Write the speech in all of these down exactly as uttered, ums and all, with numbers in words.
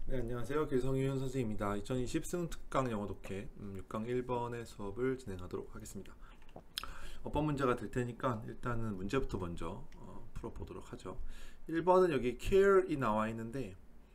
네, 안녕하세요. 길성윤 선생님입니다. 이천이십 승특강 영어 독해 음, 육 강 일 번의 수업을 진행하도록 하겠습니다. 어법 문제가 될 테니까 일단은 문제부터 먼저 어, 풀어보도록 하죠. 일 번은 여기 care이 나와 있는데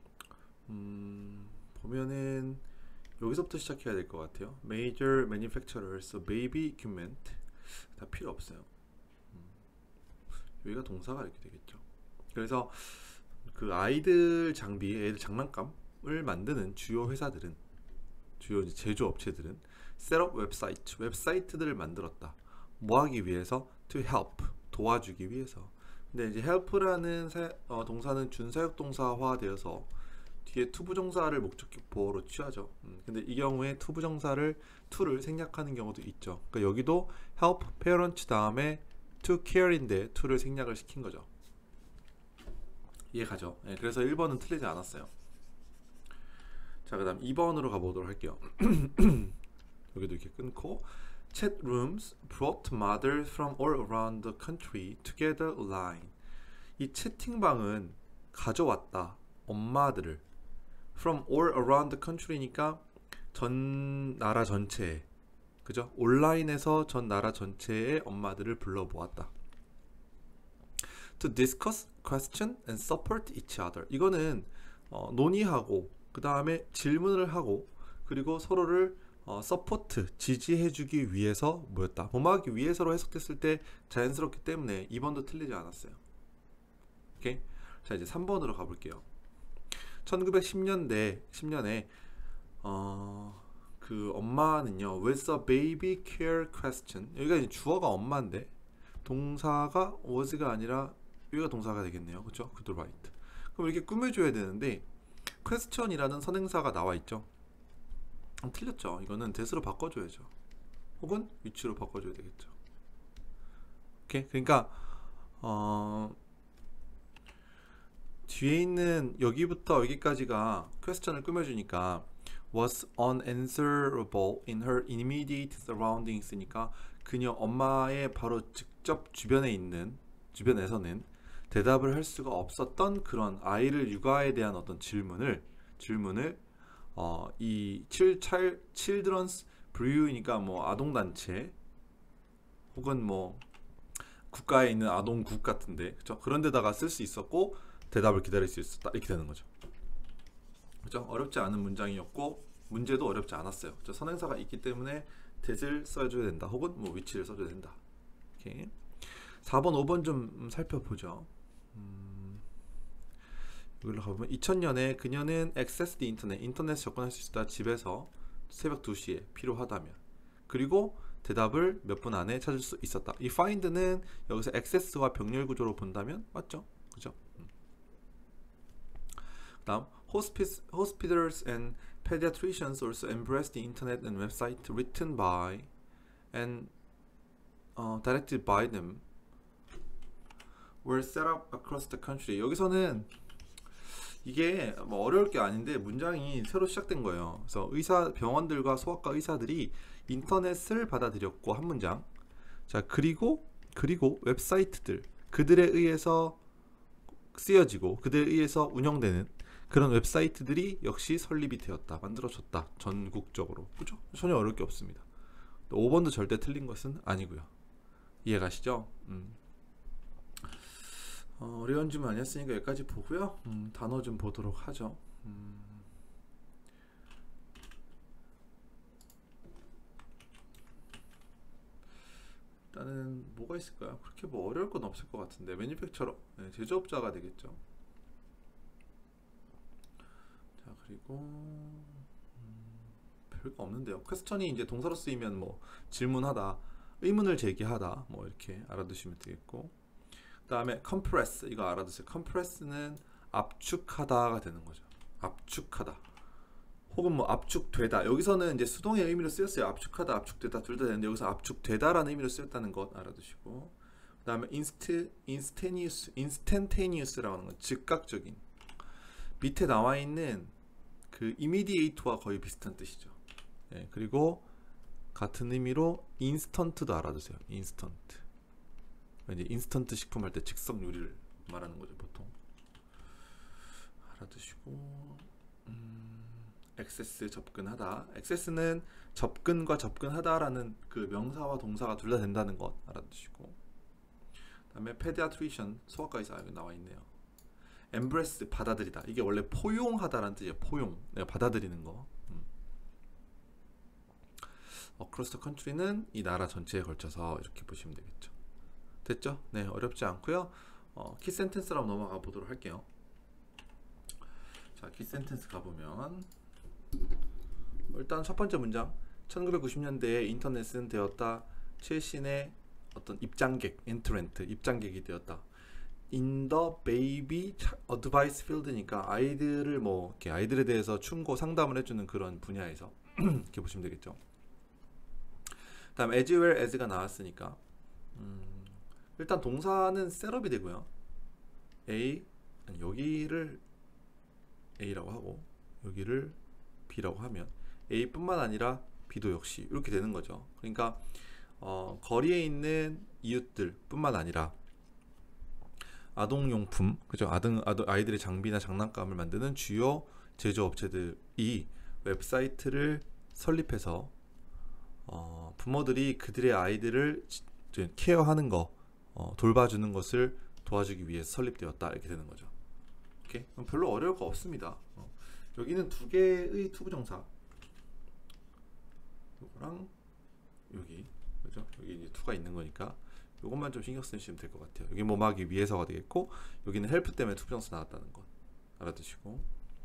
음, 보면은 여기서부터 시작해야 될 것 같아요. Major manufacturers of baby equipment 다 필요 없어요. 음, 여기가 동사가 이렇게 되겠죠. 그래서 그 아이들 장비, 애들 장난감을 만드는 주요 회사들은, 주요 제조업체들은 셋업 웹사이트, 웹사이트들을 만들었다. 뭐 하기 위해서? To help, 도와주기 위해서. 근데 이제 help라는 사, 어, 동사는 준사역 동사화되어서 뒤에 투부정사를 목적보호로 취하죠. 음, 근데 이 경우에 투부정사를 to를 생략하는 경우도 있죠. 그러니까 여기도 help parent 다음에 to care인데 to를 생략을 시킨 거죠. 이해가죠? 네, 그래서 일 번은 틀리지 않았어요. 자, 그 다음 이 번으로 가보도록 할게요. 여기도 이렇게 끊고 Chat rooms brought mothers from all around the country together online. 이 채팅방은 가져왔다. 엄마들을 from all around the country니까 전 나라 전체에, 그죠? 온라인에서 전 나라 전체의 엄마들을 불러보았다. To discuss, question, and support each other. 이거는 어, 논의하고 그 다음에 질문을 하고 그리고 서로를 어, 서포트, 지지해주기 위해서 모였다. 뭐하기 위해서로 해석됐을 때 자연스럽기 때문에 이 번도 틀리지 않았어요. 오케이? 자, 이제 삼 번으로 가볼게요. 천구백십 년대 십 년에 어, 그 엄마는요, with a baby care question. 여기가 이제 주어가 엄마인데 동사가 was가 아니라 여기가 동사가 되겠네요. 그렇죠? 그도 right. 그럼 이렇게 꾸며줘야 되는데 question이라는 선행사가 나와 있죠. 음, 틀렸죠. 이거는 that으로 바꿔줘야죠. 혹은 which로 바꿔줘야 되겠죠. 오케이. 그러니까 어, 뒤에 있는 여기부터 여기까지가 question을 꾸며주니까 was unanswerable in her immediate surroundings니까 그녀 엄마의 바로 직접 주변에 있는 주변에서는 대답을 할 수가 없었던 그런 아이를 육아에 대한 어떤 질문을 질문을 어, 이 children's bureau니까 뭐 아동단체 혹은 뭐 국가에 있는 아동국 같은데, 그렇죠? 그런 데다가 쓸 수 있었고 대답을 기다릴 수 있었다. 이렇게 되는 거죠. 그죠? 어렵지 않은 문장이었고 문제도 어렵지 않았어요. 그죠? 선행사가 있기 때문에 that을 써줘야 된다. 혹은 뭐 which를 써줘야 된다. 오케이. 사 번, 오 번 좀 살펴보죠. 음, 여기로 가보면 이천 년에 그녀는 access the internet, 인터넷 접근할 수 있다. 집에서 새벽 두 시에 필요하다면. 그리고 대답을 몇 분 안에 찾을 수 있었다. 이 find는 여기서 access와 병렬 구조로 본다면 맞죠? 그죠? 음. 다음 Hospice, hospitals and pediatricians also embrace the internet and website written by and uh, directed by them were set up across the country. 여기서는 이게 뭐 어려울 게 아닌데 문장이 새로 시작된 거예요. 그래서 의사 병원들과 소아과 의사들이 인터넷을 받아들였고 한 문장. 자, 그리고 그리고 웹사이트들 그들에 의해서 쓰여지고 그들에 의해서 운영되는 그런 웹사이트들이 역시 설립이 되었다. 만들어졌다. 전국적으로. 그죠? 전혀 어려울 게 없습니다. 오 번도 절대 틀린 것은 아니고요. 이해가시죠? 음. 어, 어려운 질문 아니었으니까 여기까지 보고요. 음, 단어 좀 보도록 하죠. 음. 일단은 뭐가 있을까요? 그렇게 뭐 어려울 건 없을 것 같은데 매니팩처러, 네, 제조업자가 되겠죠. 자, 그리고 음, 별거 없는데요. 퀘스천이 이제 동사로 쓰이면 뭐 질문하다, 의문을 제기하다, 뭐 이렇게 알아두시면 되겠고, 그 다음에 compress 이거 알아두세요. compress는 압축하다가 되는 거죠. 압축하다. 혹은 뭐 압축되다. 여기서는 이제 수동의 의미로 쓰였어요. 압축하다, 압축되다 둘 다 되는데 여기서 압축되다라는 의미로 쓰였다는 것 알아두시고, 그 다음에 inst, instantaneous, instantaneous라고 하는 건 즉각적인. 밑에 나와 있는 그 immediate와 거의 비슷한 뜻이죠. 예, 그리고 같은 의미로 instant도 알아두세요. instant. 이제 인스턴트 식품 할 때 즉석 요리를 말하는 거죠, 보통. 알아두시고. 음. 액세스 접근하다. 액세스는 접근과 접근하다라는 그 명사와 동사가 둘 다 된다는 것 알아두시고. 그다음에 pediatrician 소아과의사 여기 나와 있네요. embrace 받아들이다. 이게 원래 포용하다라는 뜻이에요. 포용. 내가 받아들이는 거. 음. across the country는 이 나라 전체에 걸쳐서 이렇게 보시면 되겠죠. 됐죠? 네, 어렵지 않고요. 어, 키 센텐스로 넘어가 보도록 할게요. 자, 키 센텐스 가보면 일단 첫 번째 문장, 천구백구십 년대에 인터넷은 되었다. 최신의 어떤 입장객, 엔트런트, 입장객이 되었다. In the baby advice field니까 아이들을 뭐 이렇게 아이들에 대해서 충고 상담을 해주는 그런 분야에서 이렇게 보시면 되겠죠. 다음 as well as가 나왔으니까 음, 일단 동사는 셋업이 되고요. A 아니, 여기를 A라고 하고 여기를 B라고 하면 A뿐만 아니라 B도 역시 이렇게 되는 거죠. 그러니까 어, 거리에 있는 이웃들 뿐만 아니라 아동용품, 그죠? 아동, 아동, 아이들의 장비나 장난감을 만드는 주요 제조업체들이 웹사이트를 설립해서 어, 부모들이 그들의 아이들을 케어하는 거, 어, 돌봐주는 것을 도와주기 위해 설립되었다. 이렇게 되는 거죠. 오케이? 별로 어려울 거 없습니다. 어, 여기는 두 개의 투부정사, 요거랑 여기, 그죠? 여기 이제 투가 있는 거니까 요것만 좀 신경 쓰시면 될 것 같아요. 여기 뭐뭐하기 위해서가 되겠고, 여기는 헬프 때문에 투부정사 나왔다는 것 알아두시고,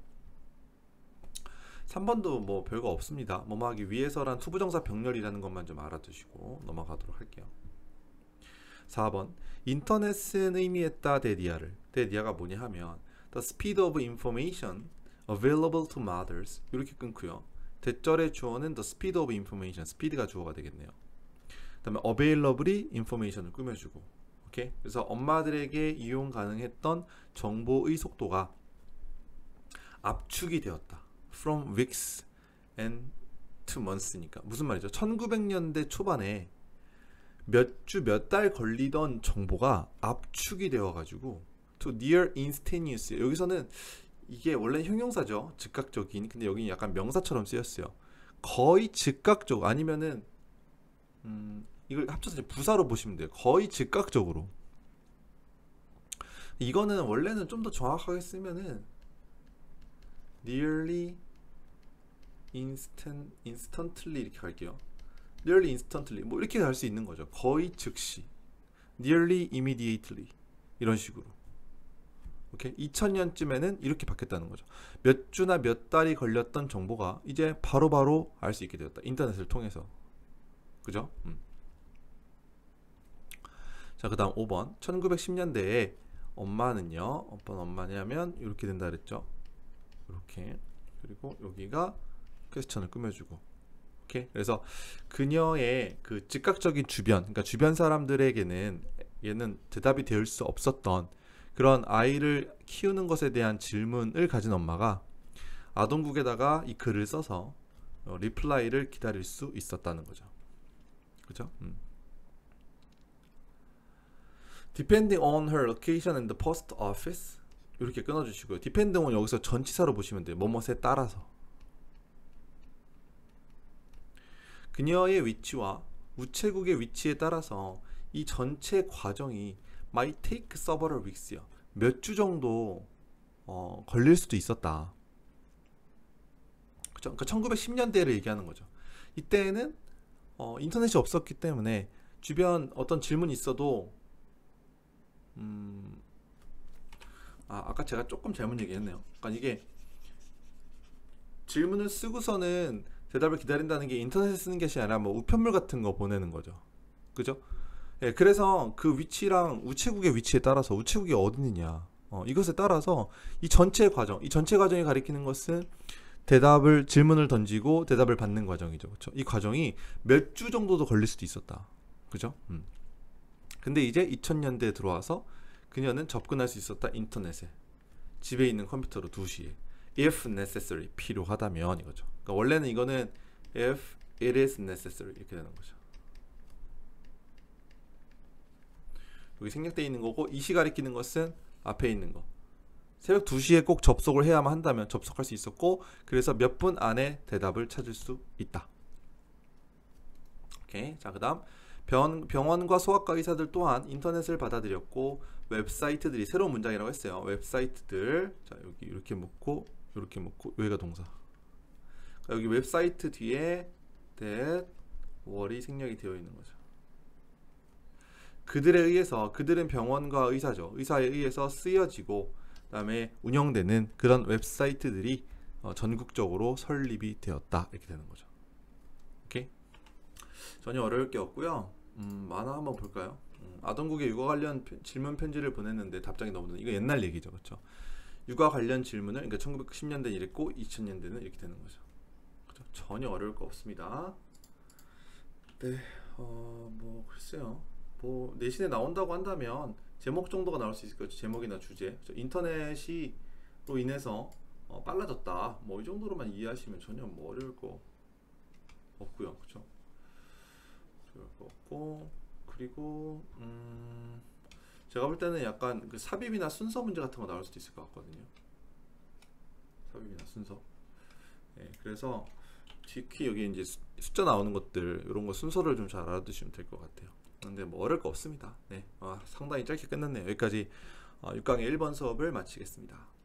삼 번도 뭐 별거 없습니다. 뭐뭐하기 위해서란 투부정사 병렬이라는 것만 좀 알아두시고 넘어가도록 할게요. 사 번, 인터넷은 의미했다 데디아를. 데디아가 뭐냐 하면 the speed of information available to mothers, 이렇게 끊고요. 대절의 주어는 the speed of information, speed가 주어가 되겠네요. 그 다음에 available이 information을 꾸며주고, 오케이? 그래서 엄마들에게 이용 가능했던 정보의 속도가 압축이 되었다. From weeks and to months니까 무슨 말이죠? 천구백 년대 초반에 몇 주 몇 달 걸리던 정보가 압축이 되어가지고 to near instantaneous. 여기서는 이게 원래 형용사죠. 즉각적인. 근데 여기는 약간 명사처럼 쓰였어요. 거의 즉각적 아니면은 음, 이걸 합쳐서 부사로 보시면 돼요. 거의 즉각적으로. 이거는 원래는 좀 더 정확하게 쓰면은 nearly instant, instantly 이렇게 갈게요. nearly instantly 뭐 이렇게 갈 수 있는 거죠. 거의 즉시. nearly immediately 이런 식으로. 오케이? 이천 년쯤에는 이렇게 바뀌었다는 거죠. 몇 주나 몇 달이 걸렸던 정보가 이제 바로바로 알 수 있게 되었다. 인터넷을 통해서. 그죠? 음. 자, 그 다음 오 번. 천구백십 년대에 엄마는요, 어떤 엄마냐면 이렇게 된다 그랬죠. 이렇게. 그리고 여기가 퀘스천을 꾸며주고. 오케이? 그래서 그녀의 그 즉각적인 주변, 그러니까 주변 사람들에게는 얘는 대답이 될 수 없었던 그런 아이를 키우는 것에 대한 질문을 가진 엄마가 아동국에다가 이 글을 써서 어, 리플라이를 기다릴 수 있었다는 거죠. 그죠? 음. Depending on her location in the post office 이렇게 끊어주시고요. Depending은 여기서 전치사로 보시면 돼요. 뭐뭐에 따라서. 그녀의 위치와 우체국의 위치에 따라서 이 전체 과정이 might take several weeks요. 몇 주 정도 어, 걸릴 수도 있었다. 그쵸? 그러니까 천구백십 년대를 얘기하는 거죠. 이때는 어, 인터넷이 없었기 때문에 주변 어떤 질문이 있어도 음, 아, 아까 제가 조금 잘못 얘기했네요. 그러니까 이게 질문을 쓰고서는 대답을 기다린다는 게 인터넷에 쓰는 것이 아니라 뭐 우편물 같은 거 보내는 거죠. 그죠? 예, 그래서 그 위치랑 우체국의 위치에 따라서 우체국이 어디 있느냐 어, 이것에 따라서 이 전체 과정, 이 전체 과정이 가리키는 것은 대답을 질문을 던지고 대답을 받는 과정이죠. 그렇죠? 이 과정이 몇 주 정도도 걸릴 수도 있었다. 그죠? 음. 근데 이제 이천 년대에 들어와서 그녀는 접근할 수 있었다. 인터넷에. 집에 있는 컴퓨터로 두 시에. if necessary 필요하다면 이거죠. 그러니까 원래는 이거는 if it is necessary 이렇게 되는 거죠. 여기 생략되어 있는 거고 이시 가리키는 것은 앞에 있는 거. 새벽 두 시에 꼭 접속을 해야만 한다면 접속할 수 있었고, 그래서 몇 분 안에 대답을 찾을 수 있다. 오케이. 자, 그다음 병, 병원과 소아과 의사들 또한 인터넷을 받아들였고 웹사이트들이 새로운 문장이라고 했어요. 웹사이트들. 자, 여기 이렇게 묶고 이렇게 묶고 여기가 동사. 여기 웹사이트 뒤에 that 월이 생략이 되어 있는 거죠. 그들에 의해서, 그들은 병원과 의사죠. 의사에 의해서 쓰여지고 그다음에 운영되는 그런 웹사이트들이 어, 전국적으로 설립이 되었다. 이렇게 되는 거죠. 오케이? 전혀 어려울 게 없고요. 음, 만화 한번 볼까요? 음, 아동국에 육아 관련 편- 질문 편지를 보냈는데 답장이 너무 늦어. 이거 옛날 얘기죠, 그렇죠? 육아 관련 질문을, 그러니까 천구백십 년대는 이랬고 이천 년대는 이렇게 되는 거죠. 그렇죠? 전혀 어려울 거 없습니다. 네, 어, 뭐 글쎄요. 뭐 내신에 나온다고 한다면 제목 정도가 나올 수 있을 거죠. 제목이나 주제. 그렇죠? 인터넷이로 인해서 어, 빨라졌다. 뭐 이 정도로만 이해하시면 전혀 뭐 어려울 거 없고요, 그렇죠? 어려울 거 없고, 그리고 음, 제가 볼 때는 약간 그 삽입이나 순서 문제 같은 거 나올 수도 있을 것 같거든요. 삽입이나 순서. 네, 그래서 특히 여기 이제 수- 숫자 나오는 것들 이런 거 순서를 좀 잘 알아두시면 될 것 같아요. 근데 뭐 어려울 거 없습니다. 네, 아, 상당히 짧게 끝났네요. 여기까지 육 강의 일 번 수업을 마치겠습니다.